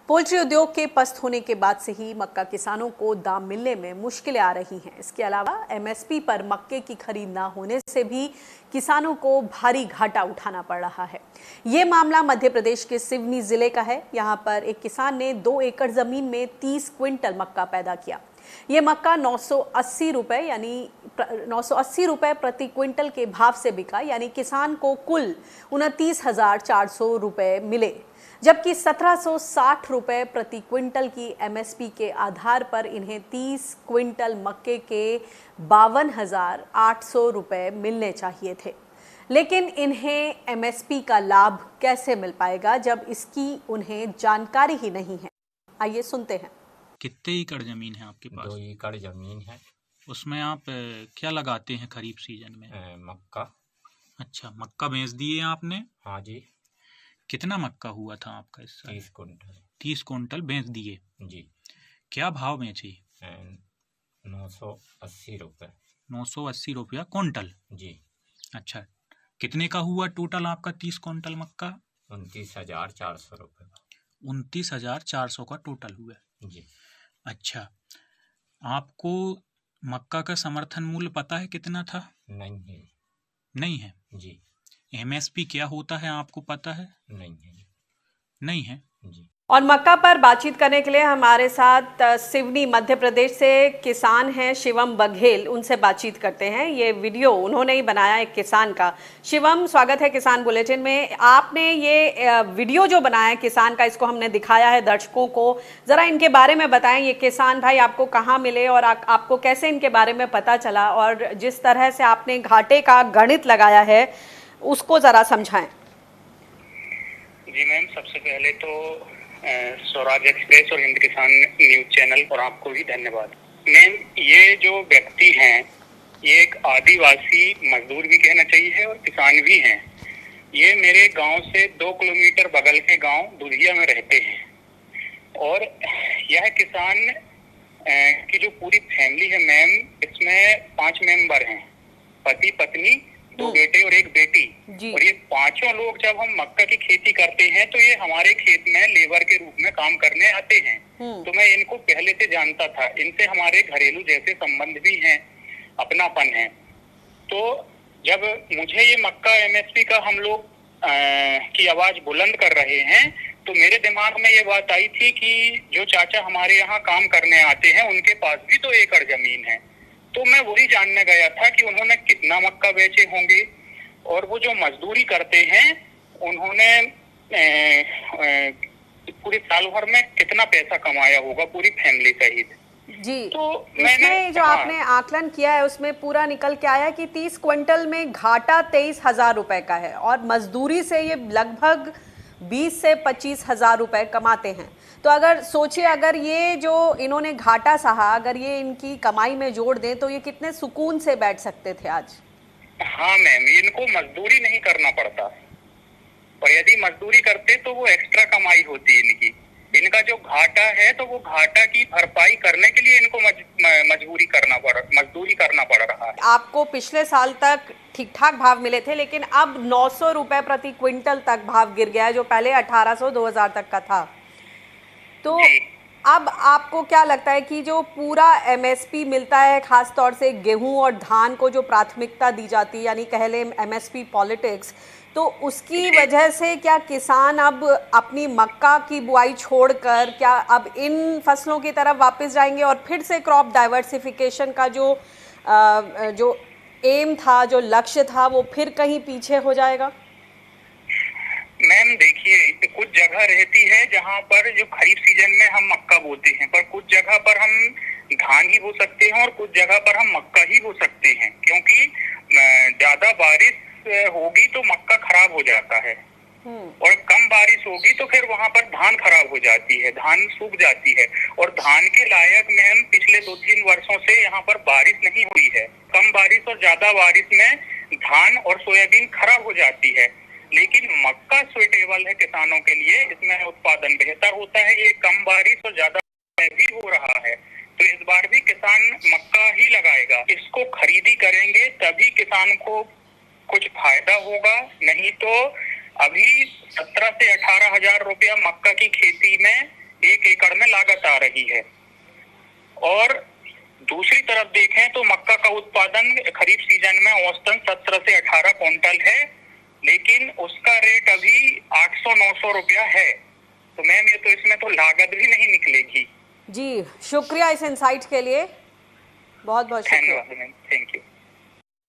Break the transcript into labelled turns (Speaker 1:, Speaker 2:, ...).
Speaker 1: Poultry उद्योग के पस्त होने के बाद से ही मक्का किसानों को दाम मिलने में मुश्किलें आ रही हैं। इसके अलावा एमएसपी पर मक्के की खरीद ना होने से भी किसानों को भारी घाटा उठाना पड़ रहा है। ये मामला मध्य प्रदेश के सिवनी जिले का है। यहाँ पर एक किसान ने 2 एकड़ जमीन में 30 क्विंटल मक्का पैदा किया। ये मक्का 980 रुपए प्रति क्विंटल के भाव से बिका, यानी किसान को कुल 29,400 रुपए मिले, जबकि 1,760 रुपए प्रति क्विंटल की एमएसपी के आधार पर इन्हें 30 क्विंटल मक्के के 52,800 रुपए मिलने चाहिए थे। लेकिन इन्हें एमएसपी का लाभ कैसे मिल पाएगा जब इसकी उन्हें जानकारी ही नहीं है। आइए सुनते हैं।
Speaker 2: कितने एकड़ जमीन है आपके पास?
Speaker 3: 2 एकड़ जमीन है।
Speaker 2: उसमें आप क्या लगाते हैं खरीफ सीजन में?
Speaker 3: मक्का।
Speaker 2: अच्छा, मक्का बेच दिए आपने?
Speaker 3: हाँ जी।
Speaker 2: कितना मक्का हुआ था आपका इस साल?
Speaker 3: 30 कुंटल।
Speaker 2: 30 कुंटल बेच दिए
Speaker 3: जी।
Speaker 2: क्या भाव बेची?
Speaker 3: 980 रुपये।
Speaker 2: 980 रुपया कुंटल?
Speaker 3: जी।
Speaker 2: अच्छा, कितने का हुआ टोटल आपका 30 कुंटल मक्का?
Speaker 3: 29,400 रुपये।
Speaker 2: 29,400 का टोटल हुआ।
Speaker 3: जी।
Speaker 2: अच्छा, आपको मक्का का समर्थन मूल्य पता है कितना था?
Speaker 3: नहीं है।
Speaker 2: नहीं है?
Speaker 3: जी।
Speaker 2: एमएसपी क्या होता है आपको पता है?
Speaker 3: नहीं है।
Speaker 2: नहीं है?
Speaker 3: जी।
Speaker 1: और मक्का पर बातचीत करने के लिए हमारे साथ सिवनी मध्य प्रदेश से किसान हैं शिवम बघेल, उनसे बातचीत करते हैं। ये वीडियो उन्होंने ही बनाया एक किसान का। शिवम, स्वागत है किसान बुलेटिन में। आपने ये वीडियो जो बनाया है किसान का, इसको हमने दिखाया है दर्शकों को। जरा इनके बारे में बताएं, ये किसान भाई आपको कहाँ मिले और आपको कैसे इनके बारे में पता चला, और जिस तरह से आपने घाटे का गणित लगाया है उसको जरा समझाएं।
Speaker 4: जी मैम, सबसे पहले तो स्वराज एक्सप्रेस और हिंद किसान न्यूज चैनल और आपको भी धन्यवाद। मैम, ये जो व्यक्ति हैं ये एक आदिवासी मजदूर भी कहना चाहिए और किसान भी हैं। ये मेरे गांव से 2 किलोमीटर बगल के गांव दुधिया में रहते हैं। और यह किसान की जो पूरी फैमिली है मैम, इसमें 5 मेंबर हैं, पति पत्नी, 2 बेटे और 1 बेटी। और ये 5 लोग जब हम मक्का की खेती करते हैं तो ये हमारे खेत में लेबर के रूप में काम करने आते हैं। तो मैं इनको पहले से जानता था, इनसे हमारे घरेलू जैसे संबंध भी हैं, अपनापन है। तो जब मुझे ये मक्का एमएसपी का हम लोग की आवाज बुलंद कर रहे हैं तो मेरे दिमाग में ये बात आई थी कि जो चाचा हमारे यहाँ काम करने आते हैं उनके पास भी 2 एकड़ जमीन है। तो मैं वही जानने गया था कि उन्होंने कितना मक्का बेचे होंगे और वो जो मजदूरी करते हैं उन्होंने पूरे साल भर में कितना पैसा कमाया होगा पूरी फैमिली सहित।
Speaker 1: जी।
Speaker 4: तो
Speaker 1: मैंने जो आपने आकलन किया है उसमें पूरा निकल के आया कि 30 क्विंटल में घाटा 23,000 रुपए का है और मजदूरी से ये लगभग 20 से 25,000 रुपए कमाते हैं। तो अगर सोचिए, अगर ये जो इन्होंने घाटा सहा, अगर ये इनकी कमाई में जोड़ दें तो ये कितने सुकून से बैठ सकते थे आज।
Speaker 4: हाँ मैम, इनको मजदूरी नहीं करना पड़ता, और यदि मजदूरी करते तो वो एक्स्ट्रा कमाई होती इनकी। इनका जो घाटा है तो वो घाटा की भरपाई करने के लिए इनको मजदूरी करना पड़ रहा है।
Speaker 1: आपको पिछले साल तक ठीक ठाक भाव मिले थे, लेकिन अब 900 रुपए प्रति क्विंटल तक भाव गिर गया है, जो पहले 1800 2000 तक का था। तो अब आपको क्या लगता है कि जो पूरा एमएसपी मिलता है, खास तौर से गेहूं और धान को जो प्राथमिकता दी जाती है, यानी कह लें एमएसपी पॉलिटिक्स, तो उसकी वजह से क्या किसान अब अपनी मक्का की बुआई छोड़कर क्या अब इन फसलों की तरफ वापस जाएंगे और फिर से क्रॉप डाइवर्सिफिकेशन का जो एम था, जो लक्ष्य था, वो फिर कहीं पीछे हो जाएगा?
Speaker 4: मैम देखिए, कुछ जगह रहती है जहाँ पर जो खरीफ सीजन में हम मक्का बोते हैं, पर कुछ जगह पर हम धान ही बो सकते हैं और कुछ जगह पर हम मक्का ही बो सकते हैं, क्योंकि ज्यादा बारिश होगी तो मक्का खराब हो जाता है और कम बारिश होगी तो फिर वहाँ पर धान खराब हो जाती है, धान सूख जाती है। और धान के लायक में हम पिछले 2-3 वर्षों से यहाँ पर बारिश नहीं हुई है। कम बारिश और ज्यादा बारिश में धान और सोयाबीन खराब हो जाती है, लेकिन मक्का सुइटेबल है किसानों के लिए, इसमें उत्पादन बेहतर होता है। ये कम बारिश और ज्यादा भी हो रहा है, तो इस बार भी किसान मक्का ही लगाएगा। इसको खरीदी करेंगे तभी किसान को कुछ फायदा होगा, नहीं तो अभी 17 से 18 हजार रुपया मक्का की खेती में 1 एकड़ में लागत आ रही है। और दूसरी तरफ देखें तो मक्का का उत्पादन खरीफ सीजन में औसतन 17 से 18 क्विंटल है, लेकिन उसका रेट अभी 800-900 रुपया है। तो मैम ये तो इसमें तो लागत भी नहीं निकलेगी।
Speaker 1: जी, शुक्रिया इस इनसाइट के लिए, बहुत बहुत शुक्रिया।
Speaker 4: धन्यवाद मैम, थैंक यू।